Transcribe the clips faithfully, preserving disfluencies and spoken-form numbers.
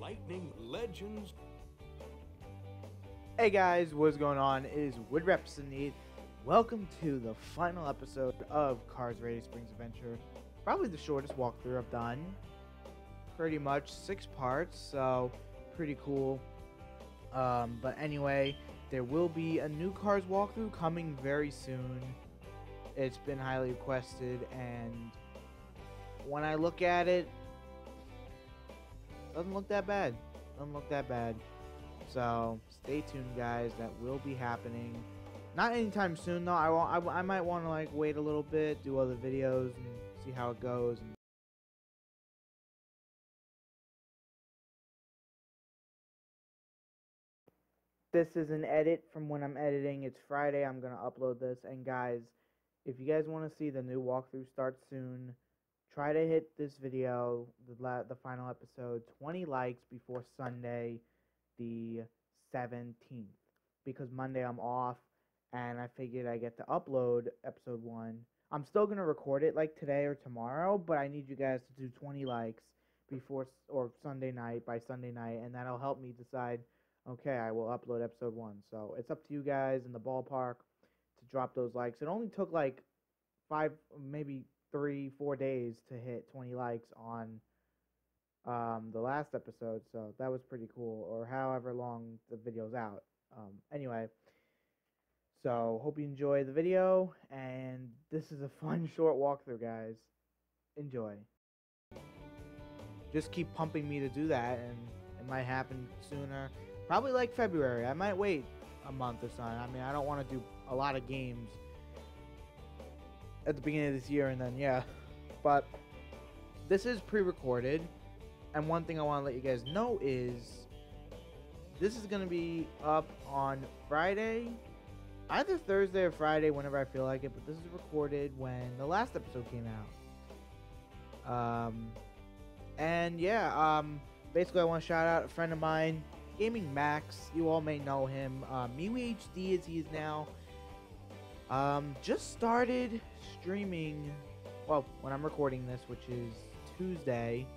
Lightning Legends. Hey guys, what's going on? It is Wood Representative. Welcome to the final episode of Cars Radius Springs Adventure. Probably the shortest walkthrough I've done. Pretty much six parts, so pretty cool. Um, but anyway, there will be a new Cars walkthrough coming very soon. It's been highly requested, and when I look at it, doesn't look that bad. Doesn't look that bad. So stay tuned, guys. That will be happening. Not anytime soon, though. I want. I, I might want to like wait a little bit, do other videos, and see how it goes. And this is an edit from when I'm editing. It's Friday. I'm gonna upload this, and guys, if you guys want to see the new walkthrough start soon, try to hit this video, the la the final episode, twenty likes before Sunday, the seventeenth, because Monday I'm off, and I figured I get to upload episode one. I'm still gonna record it like today or tomorrow, but I need you guys to do twenty likes before or Sunday night by Sunday night, and that'll help me decide. Okay, I will upload episode one. So it's up to you guys in the ballpark to drop those likes. It only took like five, maybe three, four days to hit twenty likes on um, the last episode, so that was pretty cool, or however long the video's out. Um, anyway, so hope you enjoy the video, and this is a fun short walkthrough, guys. Enjoy. Just keep pumping me to do that, and it might happen sooner. Probably like February. I might wait a month or something. I mean, I don't want to do a lot of games at the beginning of this year, and then yeah, but this is pre-recorded, and one thing I want to let you guys know is this is going to be up on Friday, either Thursday or Friday, whenever I feel like it, but this is recorded when the last episode came out. Um, and yeah, um, basically I want to shout out a friend of mine, Gaming Max. You all may know him. uh, MeWe H D as he is now. Um, just started streaming, well, when I'm recording this, which is Tuesday.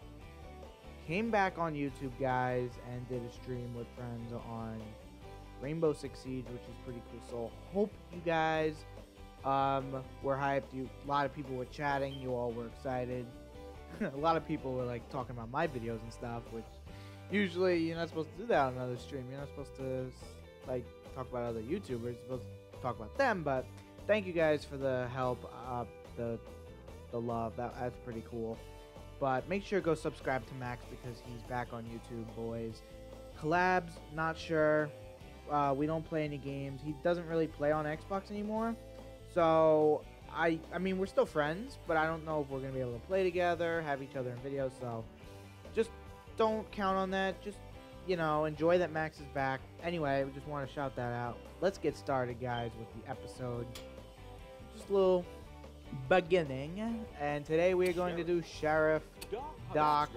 Came back on YouTube, guys, and did a stream with friends on Rainbow Six Siege, which is pretty cool. So hope you guys um, were hyped. You, a lot of people were chatting. You all were excited. A lot of people were like talking about my videos and stuff, which usually you're not supposed to do that on another stream. You're not supposed to like talk about other YouTubers. You're supposed to talk about them. But thank you guys for the help, uh, the the love. That that's pretty cool. But make sure to go subscribe to Max because he's back on YouTube, boys. Collabs, not sure. Uh, we don't play any games. He doesn't really play on Xbox anymore. So I I mean we're still friends, but I don't know if we're gonna be able to play together, have each other in videos. So just don't count on that. Just, you know, enjoy that Max is back. Anyway, we just want to shout that out. Let's get started, guys, with the episode. Just a little beginning. And today we're going to do Sheriff, Doc,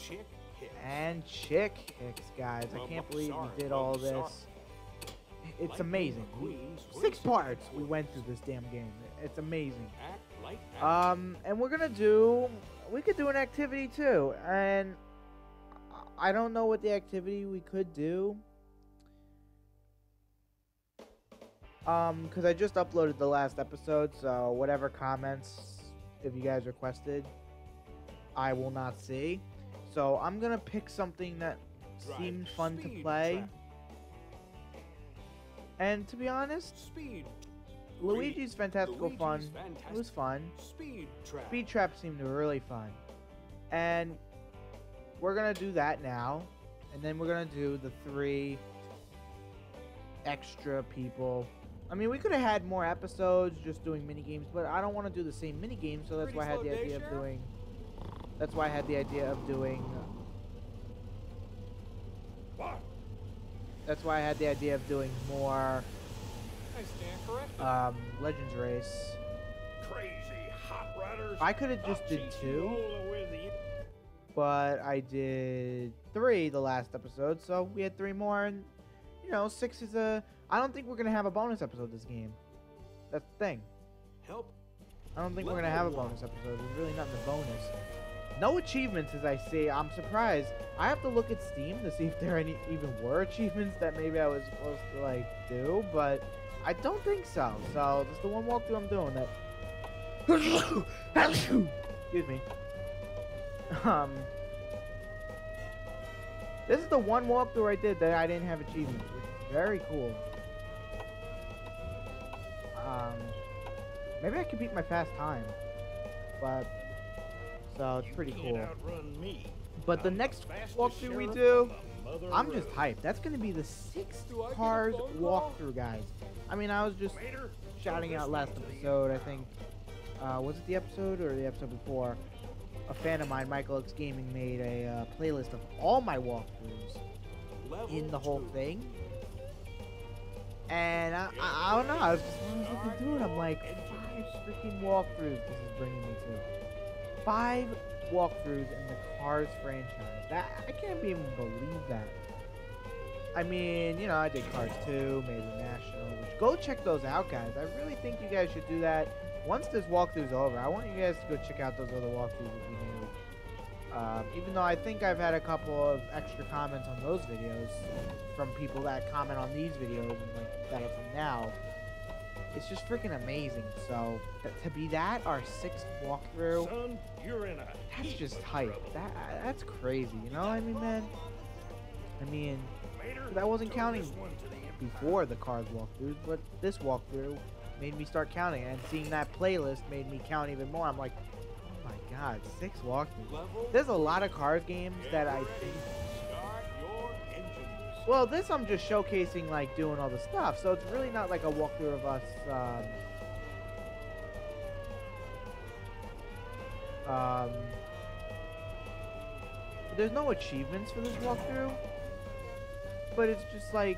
and Chick Hicks, guys. I can't believe we did all this. It's amazing. Six parts we went through this damn game. It's amazing. Um, and we're gonna do, we could do an activity too. And I don't know what the activity we could do. Um, because I just uploaded the last episode, so whatever comments, if you guys requested, I will not see. So I'm gonna pick something that seemed fun to play. And to be honest, Speed. Luigi's Fantastical Luigi's Fun. Fantastic- It was fun. Speed Trap. Speed Trap seemed really fun. And we're gonna do that now, and then we're gonna do the three extra people. I mean, we could have had more episodes just doing mini games, but I don't want to do the same mini games, so that's Pretty why I had slow the day, idea of Sheriff? doing. That's why I had the idea of doing. What? That's why I had the idea of doing more I stand corrected. um, Legends Race. Crazy hot rodders. I could have just did I'll chase two. you all the way to the- But I did three the last episode, so we had three more, and you know, six is a. I don't think we're gonna have a bonus episode this game. That's the thing. Help. I don't think we're gonna have a bonus episode. There's really nothing to bonus. No achievements as I see. I'm surprised. I have to look at Steam to see if there any even were achievements that maybe I was supposed to like do, but I don't think so. So this is the one walkthrough I'm doing that. Excuse me. Um, this is the one walkthrough I did that I didn't have achievements, which is very cool. Um, maybe I can beat my fast time, but so it's pretty cool. But the next walkthrough we do, I'm just hyped. That's gonna be the sixth Cars walkthrough, guys. I mean, I was just shouting out last episode. I think, uh, was it the episode or the episode before? A fan of mine, Michael X Gaming, made a uh, playlist of all my walkthroughs in the whole thing. And I, I, I don't know, I was just when I was looking through it, I'm like, five freaking walkthroughs this is bringing me to. Five walkthroughs in the Cars franchise. That I can't even believe that. I mean, you know, I did Cars two, Major National, which go check those out, guys. I really think you guys should do that. Once this walkthrough's over, I want you guys to go check out those other walkthroughs if you new. Um, even though I think I've had a couple of extra comments on those videos from people that comment on these videos and like that are from now. It's just freaking amazing. So th to be that our sixth walkthrough, Son, you're in a that's just hype. That that's crazy. You know what I mean, man? I mean, that wasn't counting before the Cars walkthroughs, but this walkthrough made me start counting, and seeing that playlist made me count even more. I'm like, oh my god, six walkthroughs. There's a lot of Cars games that I think. Well, this I'm just showcasing, like, doing all the stuff, so it's really not like a walkthrough of us, um... um there's no achievements for this walkthrough, but it's just like,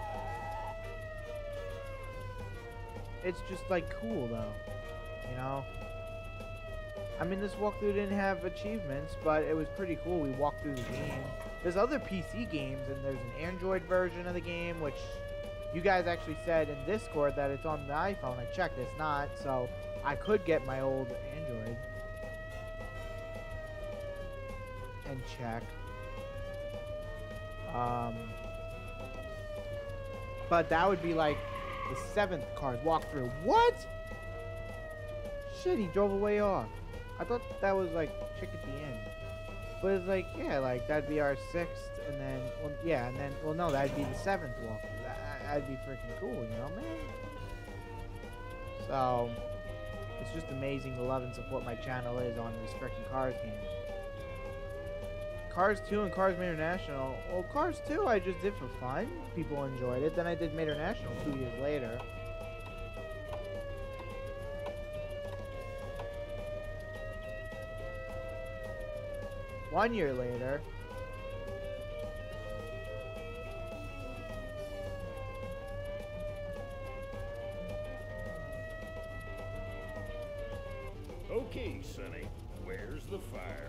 it's just like cool though, you know? I mean, this walkthrough didn't have achievements, but it was pretty cool. We walked through the game. There's other P C games, and there's an Android version of the game, which you guys actually said in Discord that it's on the iPhone. I checked, it's not, so I could get my old Android and check. Um, but that would be like the seventh Cars walkthrough. What? Shit, he drove away off. I thought that was like chick at the end. But it's like, yeah, like that'd be our sixth, and then, well, yeah, and then, well, no, that'd be the seventh walkthrough. That, that'd be freaking cool, you know, man? So, it's just amazing the love and support my channel is on this freaking Cars game. Cars two and Cars Major National. Well, Cars two I just did for fun. People enjoyed it. Then I did Major National two years later. One year later. Okay, Sonny, where's the fire?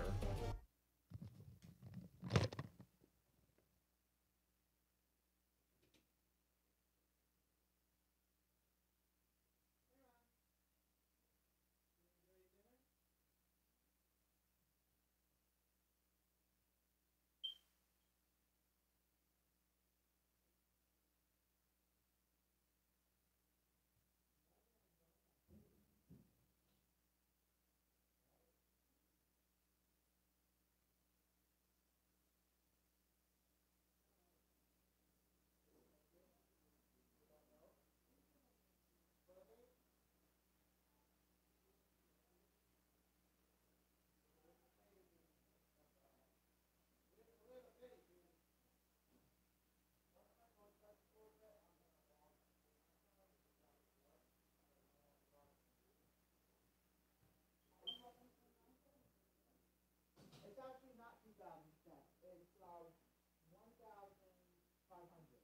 It's actually not two thousand ten. It's uh, one thousand five hundred.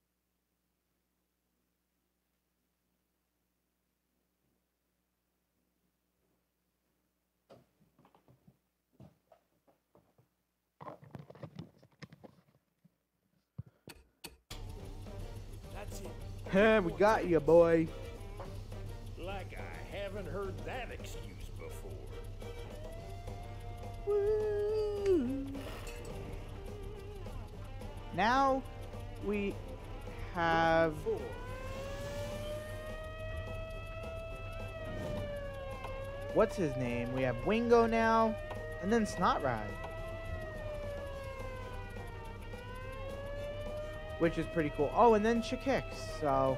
That's it. Hey, we got you, boy. Like I haven't heard that excuse before. Woo. Now we have Four. what's his name? We have Wingo now, and then Snot Ride, which is pretty cool. Oh, and then Chick-Hicks. So,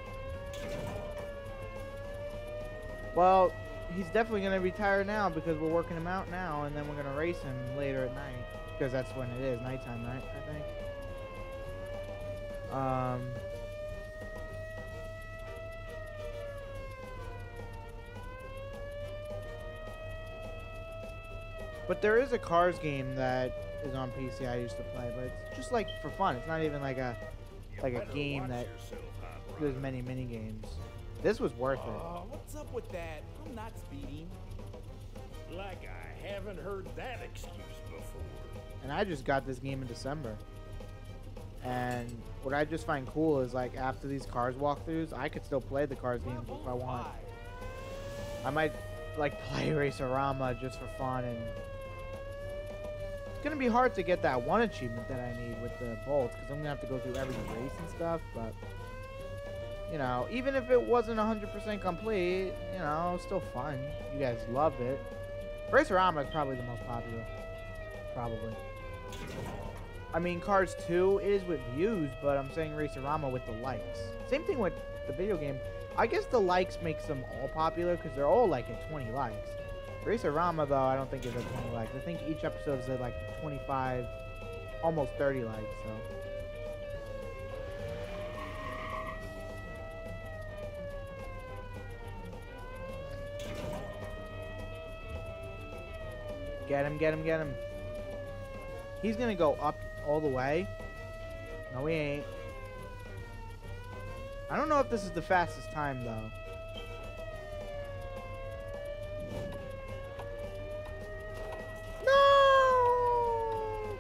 well, he's definitely gonna retire now because we're working him out now, and then we're gonna race him later at night because that's when it is nighttime, right? I think. Um. But there is a Cars game that is on P C I used to play, but it's just like for fun. It's not even like a You like a better game watch that yourself, Hot there's Rod. many mini games. This was worth it. Uh, what's up with that? I'm not speeding. Like I haven't heard that excuse before. And I just got this game in December. And what I just find cool is like after these Cars walkthroughs, I could still play the Cars games if I want. I might like play Racerama just for fun, and it's gonna be hard to get that one achievement that I need with the bolts because I'm gonna have to go through every race and stuff. But you know, even if it wasn't one hundred percent complete, you know, still fun. You guys loved it. Racerama is probably the most popular, probably. I mean, Cars two is with views, but I'm saying Racerama with the likes. Same thing with the video game. I guess the likes makes them all popular because they're all like at twenty likes. Racerama, though, I don't think is at twenty likes. I think each episode is at like twenty-five, almost thirty likes, so. Get him, get him, get him. He's gonna go up all the way. No, he ain't. I don't know if this is the fastest time, though. No!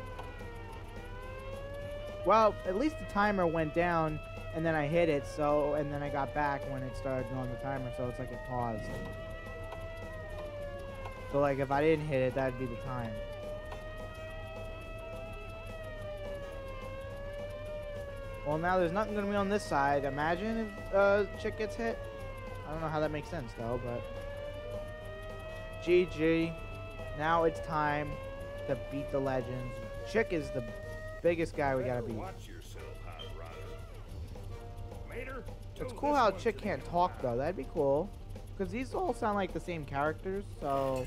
Well, at least the timer went down, and then I hit it, so, and then I got back when it started going the timer, so it's like it paused. So, like, if I didn't hit it, that'd be the time. Well, now there's nothing going to be on this side. Imagine if uh, Chick gets hit. I don't know how that makes sense, though, but... G G. Now it's time to beat the legends. Chick is the biggest guy we gotta Better beat. Watch yourself, Hot Rodder. Mater, It's tow cool this how one Chick to can't the talk, yard. though. That'd be cool. Because these all sound like the same characters, so...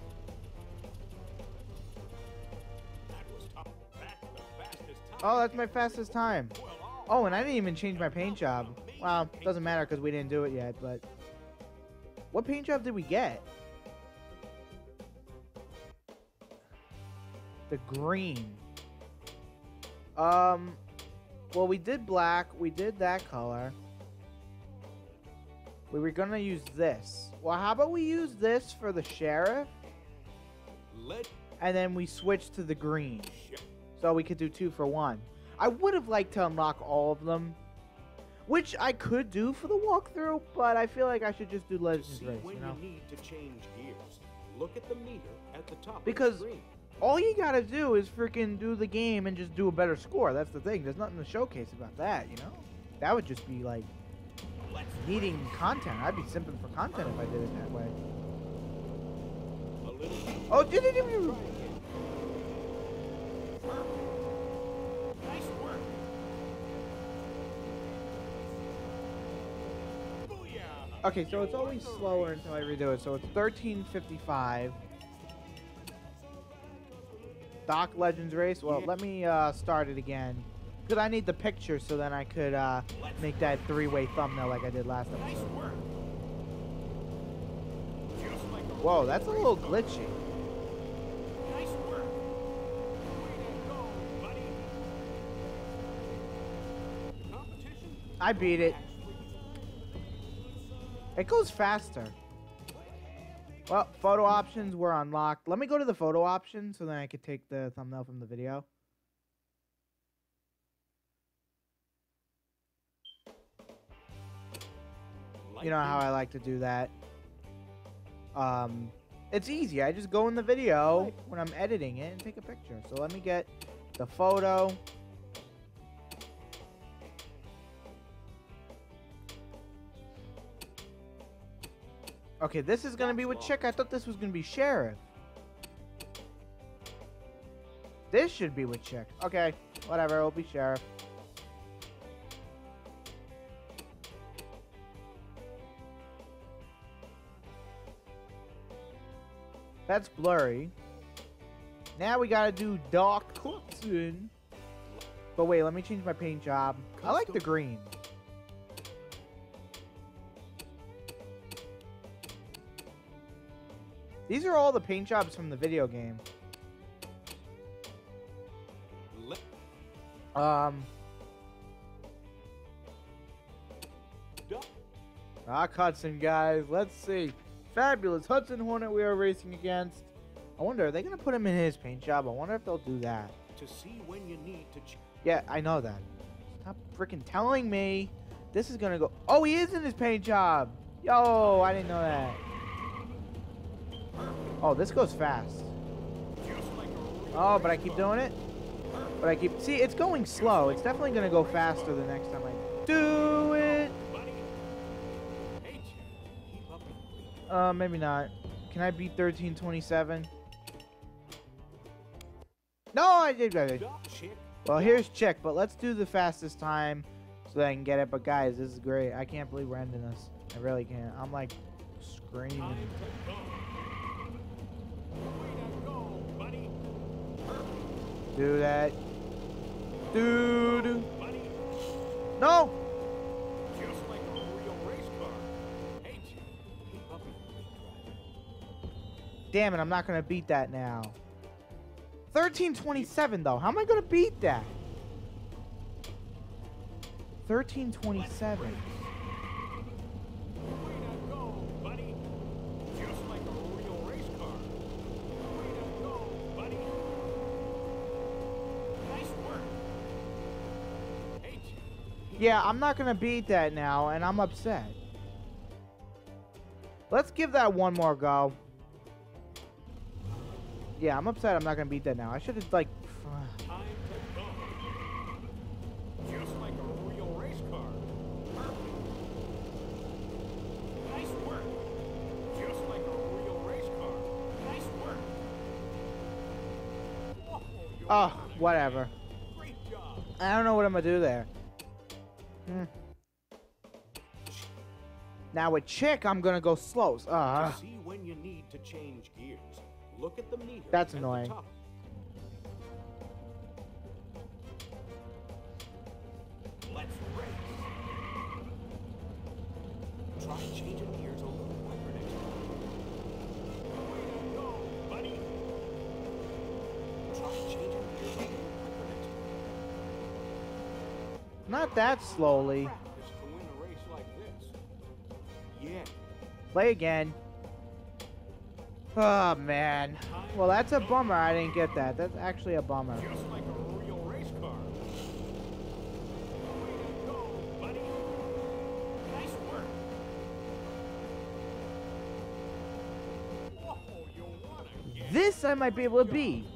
That was tough. That's the fastest time. Oh, that's my fastest time. Oh, and I didn't even change my paint job. Well, doesn't matter because we didn't do it yet, but... What paint job did we get? The green. Um, well, we did black. We did that color. We were gonna use this. Well, how about we use this for the sheriff? Let And then we switch to the green. shit. So we could do two for one. I would have liked to unlock all of them. Which I could do for the walkthrough, but I feel like I should just do To Legends see Race, when you know? you need to change gears, look at the meter at the top Because- of the screen. All you gotta do is freaking do the game and just do a better score. That's the thing. There's nothing to showcase about that, you know? That would just be like Let's needing content. I'd be simping for content if I did it that way. a little. Oh, did it? Try again. Nice work. Booyah. Okay, so it's always slower until I redo it. So it's thirteen fifty-five. Doc Legends Race. Well, let me uh, start it again. Because I need the picture so then I could uh, make that three-way thumbnail like I did last Nice episode. work. Just like a Whoa, that's a little glitchy. nice work. Way to go, buddy. Competition. I beat it. Actually, It goes faster. Well, photo options were unlocked. Let me go to the photo options so then I could take the thumbnail from the video. You know how I like to do that. Um, It's easy. I just go in the video when I'm editing it and take a picture. So let me get the photo. Okay, this is gonna be with Chick. I thought this was gonna be Sheriff. This should be with Chick. Okay, whatever. It'll be Sheriff. That's blurry. Now we gotta do Doc Hudson. But wait, let me change my paint job. I like the green. These are all the paint jobs from the video game. Um. Doc Hudson, guys. Let's see. Fabulous Hudson Hornet we are racing against. I wonder, are they going to put him in his paint job? I wonder if they'll do that. To see when you need to ch Yeah, I know that. Stop freaking telling me. This is going to go... Oh, he is in his paint job. Yo, I didn't know that. Oh, this goes fast. Oh, but I keep doing it. But I keep... See, it's going slow. It's definitely going to go faster the next time I do it. Uh, maybe not. Can I beat thirteen twenty-seven? No, I did. Well, here's Chick, but let's do the fastest time so that I can get it. But guys, this is great. I can't believe we're ending this. I really can't. I'm like screaming. Do that. Dude. No. Damn it, I'm not going to beat that now. thirteen twenty-seven, though. How am I going to beat that? thirteen twenty-seven. Yeah, I'm not going to beat that now, and I'm upset. Let's give that one more go. Yeah, I'm upset I'm not going to beat that now. I should have, like... Just like a real race car. Nice work. Just like a real race car. Nice work. Whoa, Oh, whatever. great job. I don't know what I'm going to do there. Hmm. Now with Chick, I'm going to go slow. Uh, To see when you need to change gears. Look at the meter. That's at the annoying. top. Let's race. Try changing gears a little quicker next time. Way to go, buddy. Try changing gears a little quicker next time. not that slowly. Practice to win a race like this. Yeah. Play again. Oh, man. Well, that's a bummer. I didn't get that. That's actually a bummer. Just like a real race car. Way to go, buddy. Nice work. Whoa, you won again. This I might be able to beat.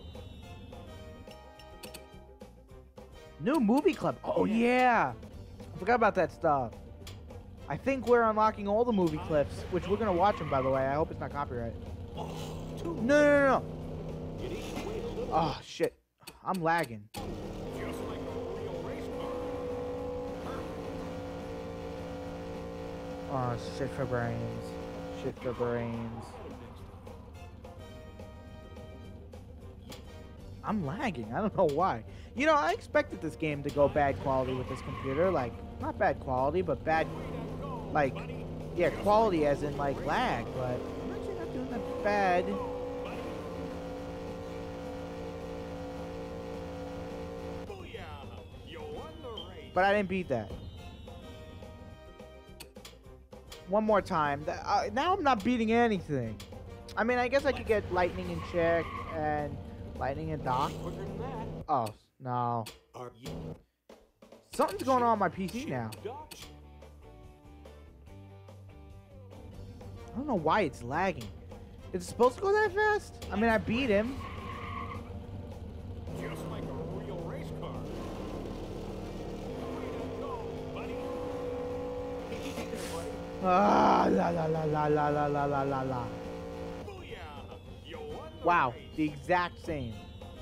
New movie club. Oh, yeah. I forgot about that stuff. I think we're unlocking all the movie clips, which we're going to watch them, by the way. I hope it's not copyright. Oh, No, no, no, no. you need to wait a little. Oh, shit. I'm lagging. Just like a real race car. Oh, shit for brains. Shit for brains. I'm lagging. I don't know why. You know, I expected this game to go bad quality with this computer. Like, not bad quality, but bad, like, yeah, quality as in, like, lag. But I'm actually not doing that bad. Booyah! You won the race. But I didn't beat that. One more time. Th- Uh, now I'm not beating anything. I mean, I guess I could get Lightning and Chick and Lightning and Doc. Quicker than that. Oh, no. Are you? Something's going on on my P C now. Dutch. I don't know why it's lagging. Is it supposed to go that fast? I mean, I beat him. Just like a real race car. Way to go, buddy. Easy there, buddy. Ah, la la la la la la la la la la. Booyah! You won the Wow, race. the exact same.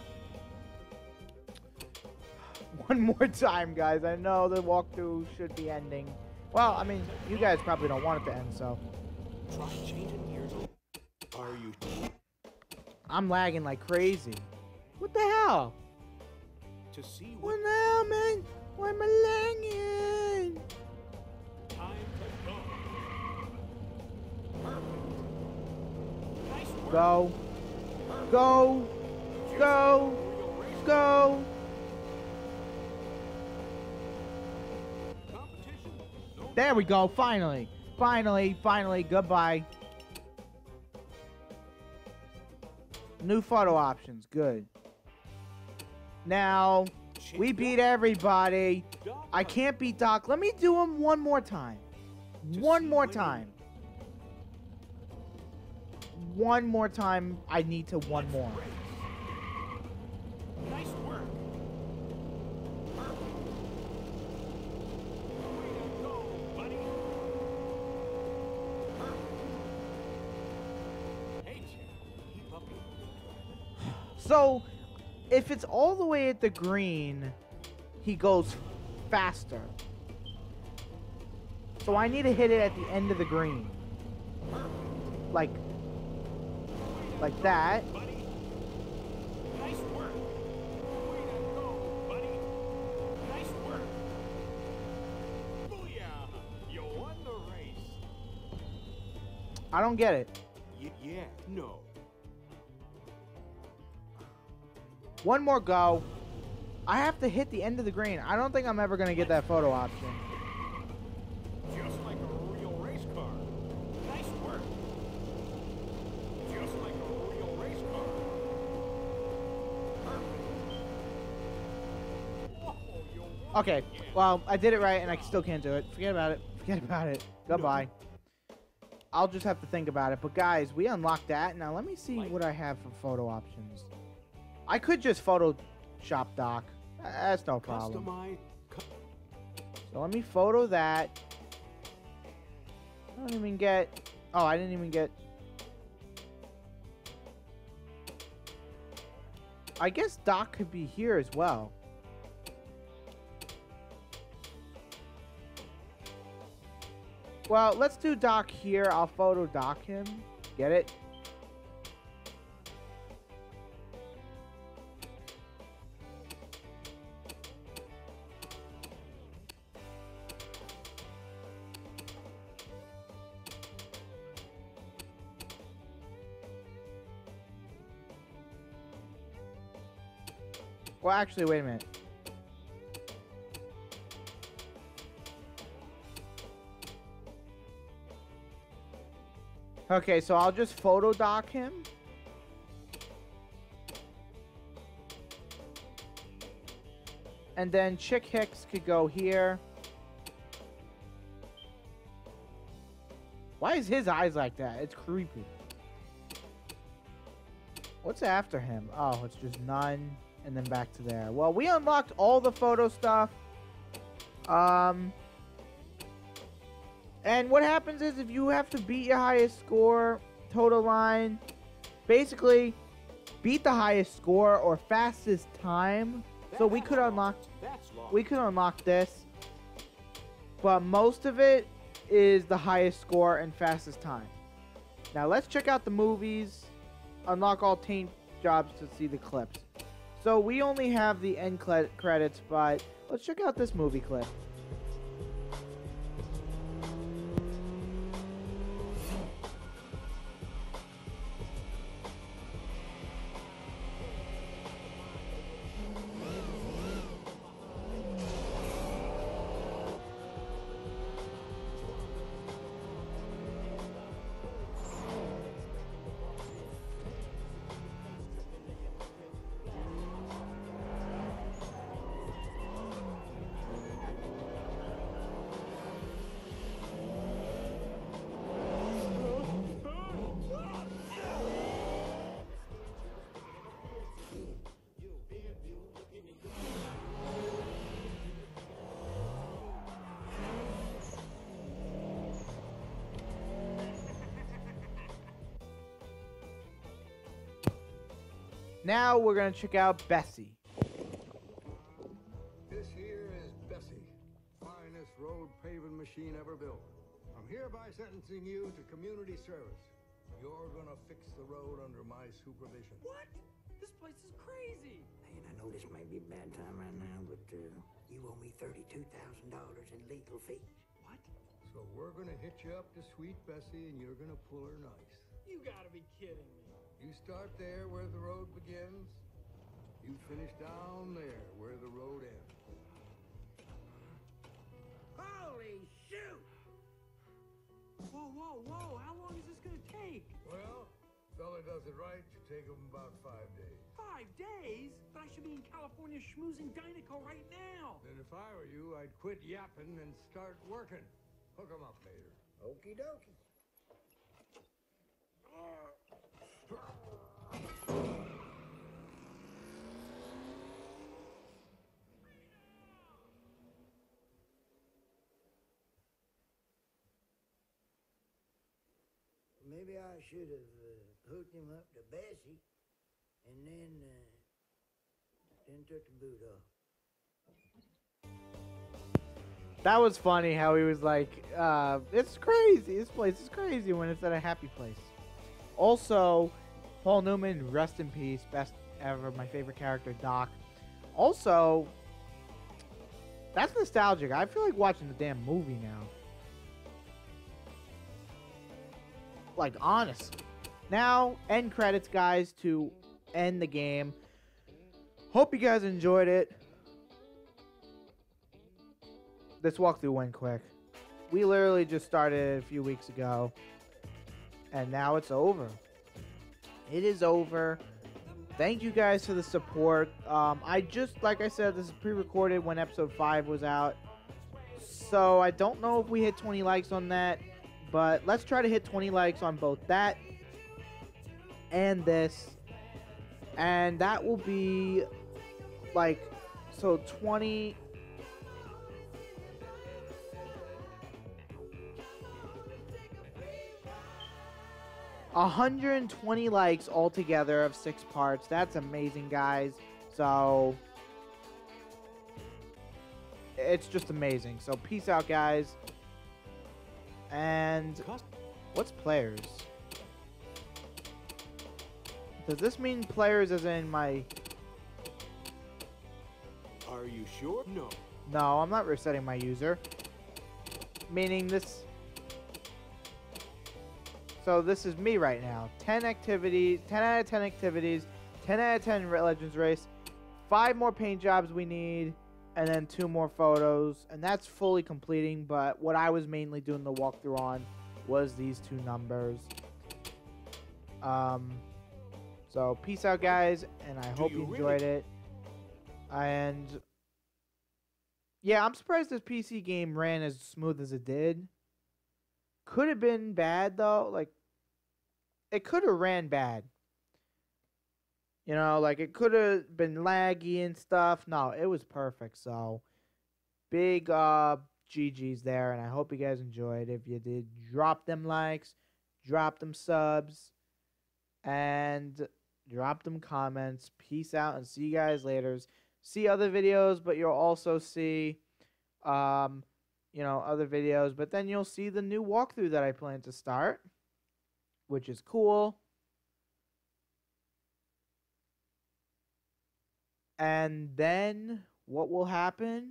One more time, guys. I know the walkthrough should be ending. Well, I mean, you guys probably don't want it to end, so. Try changing gears. a- Are you I'm lagging like crazy. What the hell? to see What what the hell, man? Why am I lagging? time to go? Perfect. Nice work. Go. Go. Just Go. like a real race car. Go. Competition. No There we doubt. go. Finally. Finally. Finally. Goodbye. New photo options. Good. Now, we beat everybody. Doc, I can't beat Doc. Let me do him one more time. To One see more winning. time. One more time. I need to one Let's more. race. Nice work. Perfect. Way to go, buddy. Perfect. Hey, Chad. Keep up your good drive. So, if it's all the way at the green, he goes faster. So I need to hit it at the end of the green. Like, like that. Buddy. Nice work. Way to go, buddy. Nice work. Booyah! You won the race. I don't get it. Y yeah, no. One more go. I have to hit the end of the green. I don't think I'm ever going to get that photo option. Just like a real race car. Nice work. Just like a real race car. Perfect. Whoa, you won Okay, again. well, I did it right and I still can't do it. Forget about it. Forget about it. Goodbye. I'll just have to think about it. But guys, we unlocked that. Now let me see what I have for photo options. I could just Photoshop Doc. That's no problem. Customize. cu- So let me photo that. I don't even get... Oh, I didn't even get... I guess Doc could be here as well. Well, let's do Doc here. I'll photo Doc him. Get it? Well, actually, wait a minute. Okay, so I'll just photo doc him. And then Chick Hicks could go here. Why is his eyes like that? It's creepy. What's after him? Oh, it's just none. And then back to there. Well, we unlocked all the photo stuff. Um... And what happens is if you have to beat your highest score, total line, basically beat the highest score or fastest time. So we That's could unlock lost. That's lost. we could unlock this. But most of it is the highest score and fastest time. Now let's check out the movies. Unlock all taint jobs to see the clips. So we only have the end cre- credits, but let's check out this movie clip. Now we're gonna check out Bessie. This here is Bessie, finest road paving machine ever built. I'm hereby sentencing you to community service. You're gonna fix the road under my supervision. What? This place is crazy. Man, I know this may be a bad time right now, but uh, you owe me thirty-two thousand dollars in legal fees. What? So we're gonna hit you up to Sweet Bessie and you're gonna pull her nice. You gotta be kidding me. You start there where the road begins. You finish down there where the road ends. Holy shoot! Whoa, whoa, whoa. How long is this gonna take? Well, fella does it right, you take him about five days. Five days? But I should be in California schmoozing Dynaco right now. Then if I were you, I'd quit yapping and start working. Hook 'em up, Mater. Okie dokie. Maybe I should have uh, hooked him up to Bessie and then, uh, then took the boot off. That was funny how he was like, uh, it's crazy. This place is crazy when it's at a happy place. Also, Paul Newman, rest in peace. Best ever. My favorite character, Doc. Also, that's nostalgic. I feel like watching the damn movie now. Like, honest. Now, end credits, guys, to end the game. Hope you guys enjoyed it. This walkthrough went quick. We literally just started a few weeks ago. And now it's over. It is over. Thank you guys for the support. Um, I just, like I said, this is pre-recorded when episode five was out. So I don't know if we hit twenty likes on that. But let's try to hit twenty likes on both that and this. And that will be like, so twenty... one hundred twenty likes altogether of six parts. That's amazing, guys. So it's just amazing. So peace out, guys. And what's players? Does this mean players as in my... Are you sure? No. No, I'm not resetting my user. Meaning this... So this is me right now. ten activities, ten out of ten activities, ten out of ten Legends race, five more paint jobs we need, and then two more photos, and that's fully completing. But what I was mainly doing the walkthrough on was these two numbers. Um, so peace out, guys, and I Do hope you you really- enjoyed it. And yeah, I'm surprised this P C game ran as smooth as it did. Could have been bad though, like it could have ran bad. You know, like it could have been laggy and stuff. No, it was perfect. So big uh G G's there, and I hope you guys enjoyed. If you did, drop them likes, drop them subs, and drop them comments. Peace out and see you guys later. See other videos, but you'll also see um you know, other videos, but then you'll see the new walkthrough that I plan to start, which is cool. And then what will happen?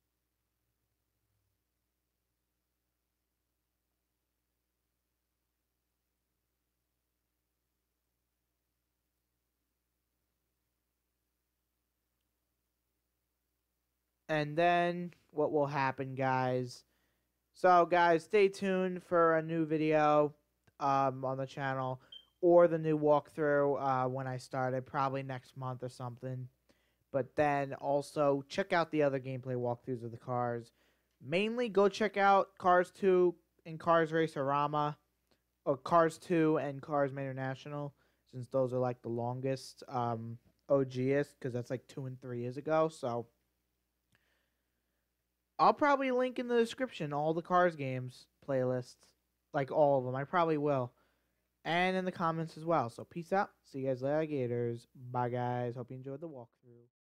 And then what will happen, guys? So, guys, stay tuned for a new video um, on the channel or the new walkthrough uh, when I start it, probably next month or something. But then also check out the other gameplay walkthroughs of the cars. Mainly go check out Cars two and Cars Racerama, or Cars two and Cars International, since those are like the longest um, O Gs, because that's like two and three years ago. So I'll probably link in the description all the Cars games playlists, like all of them. I probably will. and in the comments as well. So peace out. See you guys later, Gators. Bye, guys. Hope you enjoyed the walkthrough.